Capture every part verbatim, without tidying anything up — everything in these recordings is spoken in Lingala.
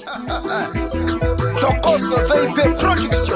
Tokos V I P Production.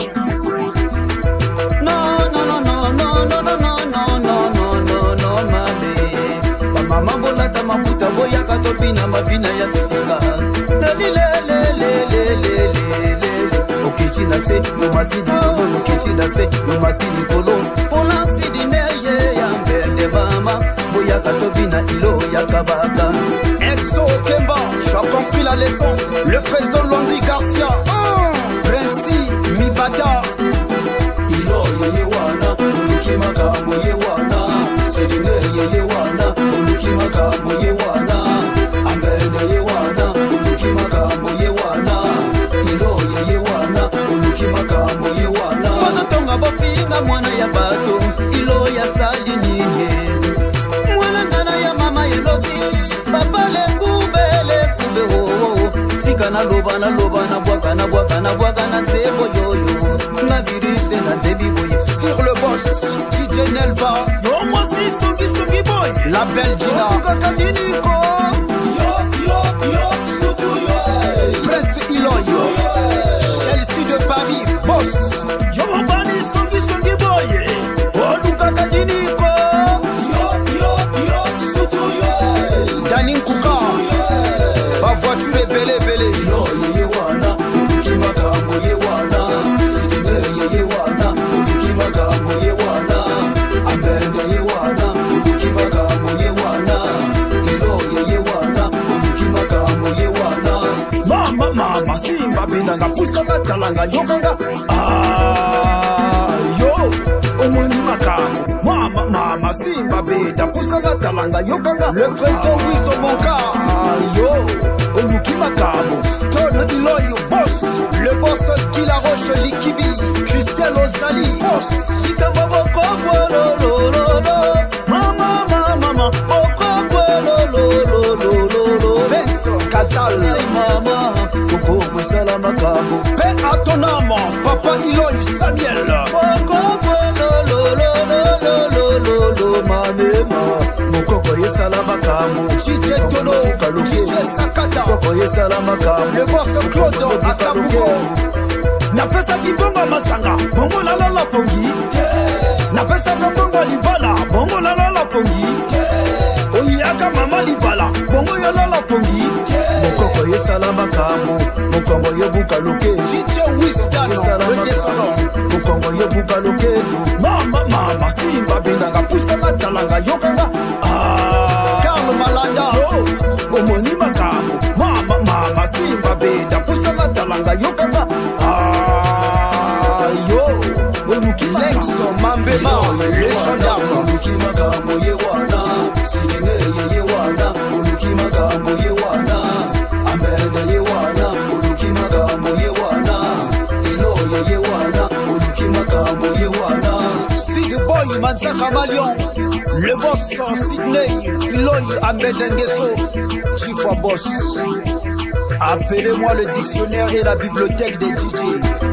Non, non, non, non, non, non, non, non, non, non, non, non, non, ma bébé. Ba mama bolata mabuta boya katopina mabina ya sika. Le le le le le le le le. Okichi na se, no mati di polo, okichi na se, no mati di polo. Pola si di neye ya mbende mama. Boya katopina ilo ya kabaka. Exo Kemba, j'ai compris la leçon. Le président Landry Garcia. Mmh. Prince Mibata. Ilo yeye wana, uluki makamu ye wana. Sedine yeye wana, uluki makamu ye wana. Ambene ye wana, uluki makamu ye wana. Ilo yeye wana, uluki makamu ye wana. Kozo tonga bofinga mwana ya bato, ilo ya sali ninye. Mwana ngana ya mama eloti, papa le kube le kube wo wo. Tika na loba na loba na bwaka na bwaka na bwaka na nzebo yoyo. Na virus na nzebi boye. Sur le boss, D J Nelva. Yo moi si songi songi boy. La belle Gina. Kakandiniko. Yo yo yo sutu yo. Prince Iloyo. Chelsea de Paris, boss. Yo mobani songi songi boy. Oh Kakandiniko. Yo yo yo sutu yo. Danin Kuka. Ma voiture est belle belle. Ilo ye wana, uluki makambo ye wana. Sidine ye wana, uluki makambo ye wana. Ambende ye wana, uluki makambo ye wana. Ilo ye wana, uluki makambo ye wana. Mama mama simba binanga pusanga talanga yokanga. Ah yo, omoni makamu. Mama mama simba beda pusanga talanga yokanga. Le président Wiso Monka. Yo, oluki makamu. Stone Iloyo boss. Le boss qui la roche likibi. Christelle Ozali boss. Ika babo kokwo lo lo lo lo. Mama mama mama kokwo lo lo lo lo lo lo. Vince Casal. Ay mama kokwo sala makamu. Paix à ton âme, Papa Iloyo Samuel. Kokwo lo lo lo lo lo lo lo lo manema. Mokoko yesala makamu. D J Tono, D J Sakata. Koko yesala makamu. Le boss Claude Akabuko. Napesaki bongo masanga, bongo la la la pongi. Napesaka bongo libala, bongo la la la pongi. Oyaka mama libala, bongo ya la la pongi. Mokoko yesala makamu, mokongo yebuka loke. D J Wisdom, le descendant. Mokongo yebuka loke tu. Mama mama simba benanga pusanga talanga yokanga. Ah, Carl Malanda. yo, omoni makamu. Mama mama simba benda pusanga talanga yokanga. Ah, yo, oluki Lexo Mambema, le gendarme. oluki makambo ye wana. Sidine ye wana, oluki makambo ye wana. Ambende ye wana, oluki makambo ye wana. Ilo ye wana, oluki makambo ye wana. Sig Boy Manzaka Malion. Le boss Sydney Iloy Ambedengeso. G four Boss. Appelez-moi le dictionnaire et la bibliothèque des D J.